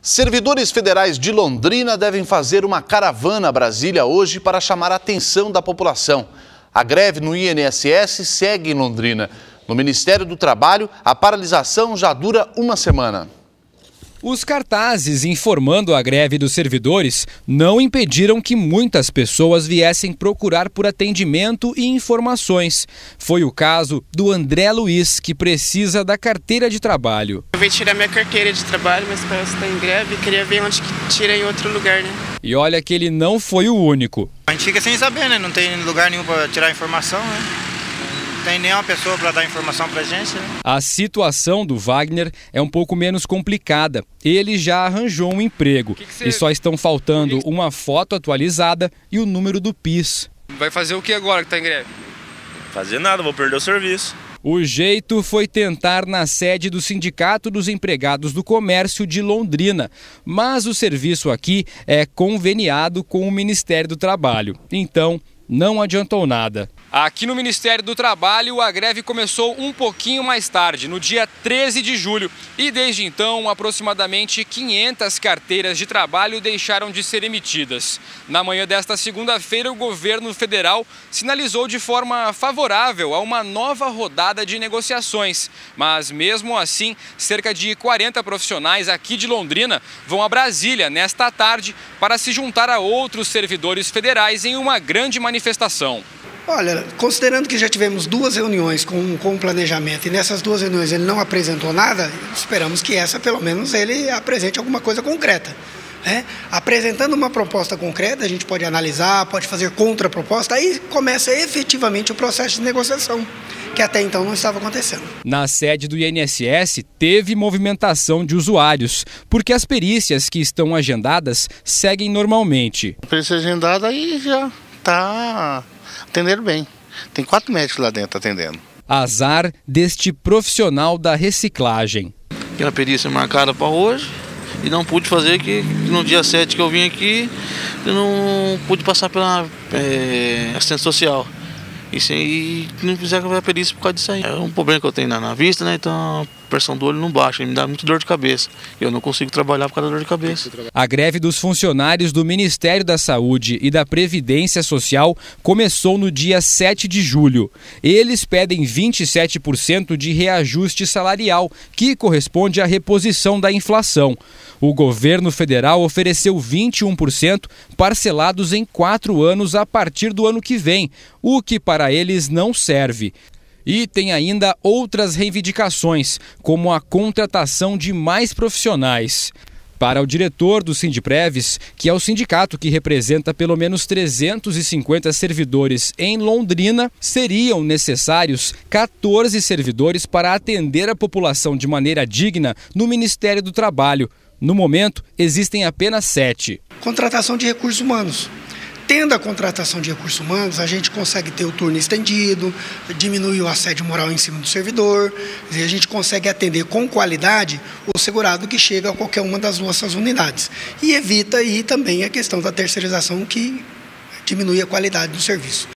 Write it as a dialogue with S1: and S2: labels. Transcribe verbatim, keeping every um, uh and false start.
S1: Servidores federais de Londrina devem fazer uma caravana a Brasília hoje para chamar a atenção da população. A greve no I N S S segue em Londrina. No Ministério do Trabalho, a paralisação já dura uma semana.
S2: Os cartazes informando a greve dos servidores não impediram que muitas pessoas viessem procurar por atendimento e informações. Foi o caso do André Luiz, que precisa da carteira de trabalho.
S3: Eu vim tirar minha carteira de trabalho, mas parece que está em greve e queria ver onde que tira em outro lugar, né?
S2: E olha que ele não foi o único.
S4: A gente fica sem saber, né? Não tem lugar nenhum para tirar informação, né? Não tem nenhuma pessoa para dar informação para a gente, né?
S2: A situação do Wagner é um pouco menos complicada. Ele já arranjou um emprego que que você... e só estão faltando uma foto atualizada e o número do P I S.
S5: Vai fazer o que agora que está em greve?
S6: Fazer nada, vou perder o serviço.
S2: O jeito foi tentar na sede do Sindicato dos Empregados do Comércio de Londrina, mas o serviço aqui é conveniado com o Ministério do Trabalho. Então, não adiantou nada. Aqui no Ministério do Trabalho, a greve começou um pouquinho mais tarde, no dia treze de julho. E desde então, aproximadamente quinhentas carteiras de trabalho deixaram de ser emitidas. Na manhã desta segunda-feira, o governo federal sinalizou de forma favorável a uma nova rodada de negociações. Mas mesmo assim, cerca de quarenta profissionais aqui de Londrina vão a Brasília nesta tarde para se juntar a outros servidores federais em uma grande manifestação.
S7: Olha, considerando que já tivemos duas reuniões com, com o planejamento e nessas duas reuniões ele não apresentou nada, esperamos que essa, pelo menos, ele apresente alguma coisa concreta. Né? Apresentando uma proposta concreta, a gente pode analisar, pode fazer contraproposta, aí começa efetivamente o processo de negociação, que até então não estava acontecendo.
S2: Na sede do I N S S, teve movimentação de usuários, porque as perícias que estão agendadas seguem normalmente.
S8: A perícia agendada aí já está atendendo bem. Tem quatro médicos lá dentro atendendo.
S2: Azar deste profissional da reciclagem.
S9: Aquela perícia marcada para hoje e não pude fazer, que no dia sete que eu vim aqui, eu não pude passar pela é, assistência social. Isso aí, não fizeram a perícia por causa disso aí. É um problema que eu tenho na, na vista, né? Então a pressão do olho não baixa, me dá muito dor de cabeça. Eu não consigo trabalhar por causa da dor de cabeça.
S2: A greve dos funcionários do Ministério da Saúde e da Previdência Social começou no dia sete de julho. Eles pedem vinte e sete por cento de reajuste salarial, que corresponde à reposição da inflação. O governo federal ofereceu vinte e um por cento parcelados em quatro anos a partir do ano que vem, o que para eles não serve. E tem ainda outras reivindicações, como a contratação de mais profissionais. Para o diretor do Sindpreves, que é o sindicato que representa pelo menos trezentos e cinquenta servidores em Londrina, seriam necessários quatorze servidores para atender a população de maneira digna no Ministério do Trabalho. No momento, existem apenas sete. Contratação
S7: de recursos humanos. Tendo a contratação de recursos humanos, a gente consegue ter o turno estendido, diminuir o assédio moral em cima do servidor, e a gente consegue atender com qualidade o segurado que chega a qualquer uma das nossas unidades. E evita aí também a questão da terceirização, que diminui a qualidade do serviço.